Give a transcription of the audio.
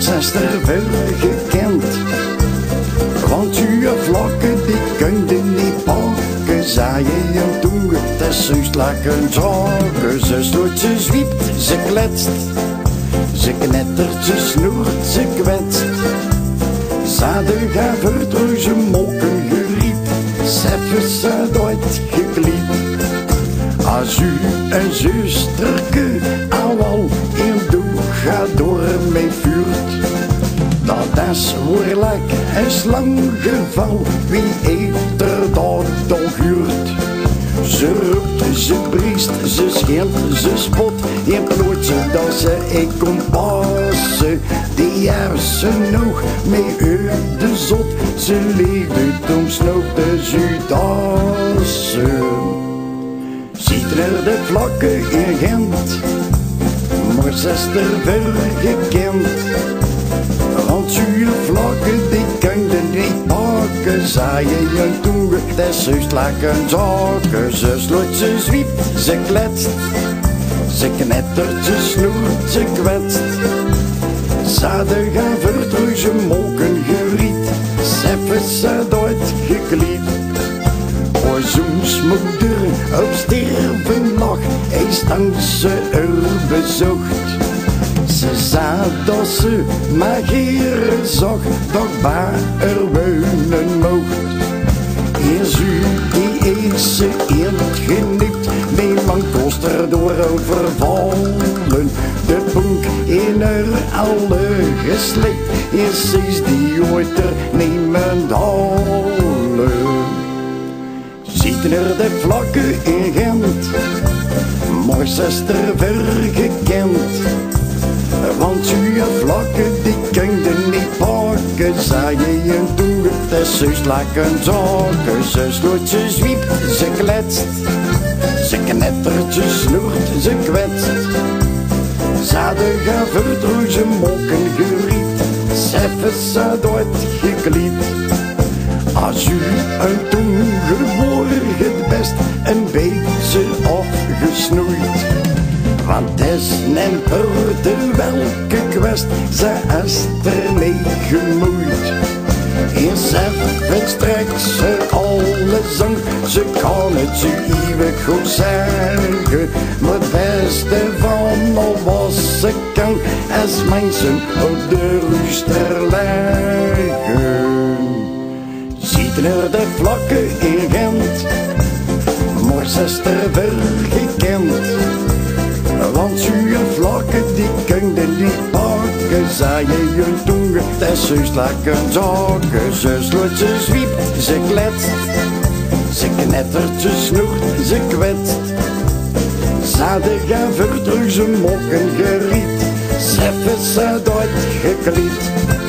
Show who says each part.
Speaker 1: Morsester veel gekend, want uw vlakken die kunden niet pakken. Zei je en toen het is juist lekker zagen. Ze sloot, ze zwiept, ze kletst, ze knettert, ze snoert, ze kwetst. Zade gaat vertrouwen, ze molken geriet, zeffen ze nooit geklied. Als u een zusterke al in doe gaat door mee vuurt, dat is woordelijk een slanggeval, wie heeft er dat dan huurt? Ze roept, ze briest, ze scheelt, ze spot, in plootje dat ze ik kom passen. Die hersen nog mee uit de zot, ze leefde om snoop de Zuidassen. Ziet er de vlakken in Gent, Morsester veel gekend, want uw vlakken die kunden niet pakken. Zei je en toen het is juist lekker zaken. Ze sloot, ze zwiept, ze kletst, ze knettert, ze snoert, ze kwetst. Zade gaan vertrouwen, ze molken geriet, zeffen ze nooit geklied. O zoens moeder op sterven lag, eens langs ze er bezocht. Ze zei dat ze mageren zag, dat waar er wonen mocht. Eerst u die eens ze eelt genipt, nee man kost er door overvallen. De bonk in er alle geslikt, eerst is die ooit er niemand halen. Ziet er de vlakken in Gent, Morsester veel gekend, want uw vlakken die kunden niet pakken. Zei je en toen het is juist lekker zaken. Ze sloot, ze zwiept, ze kletst, ze knettert, ze snoert, ze kwetst. Zade gaan vertrouwen, ze molken geriet, zeffen ze nooit geklied. Als u een toegewoord het best een beetje afgesnoeid, want het is een purder welke kwest, ze is er mee gemoeid. Eerst even strekt ze alle zang, ze kan het zo eeuwig goed zeggen. Maar het beste van al was ze kan, is mensen op de rooster leggen. Ziet er de vlakken in Gent, Morsester veel gekend, want uw vlakken die kunden niet pakken. Zei je en toen het is juist lekker zaken. Ze sloot, ze zwiept, ze kletst, ze knettert, ze snoert, ze kwetst. Zade gaan vertrouwen, ze molken geriet, zeffen ze nooit geklied.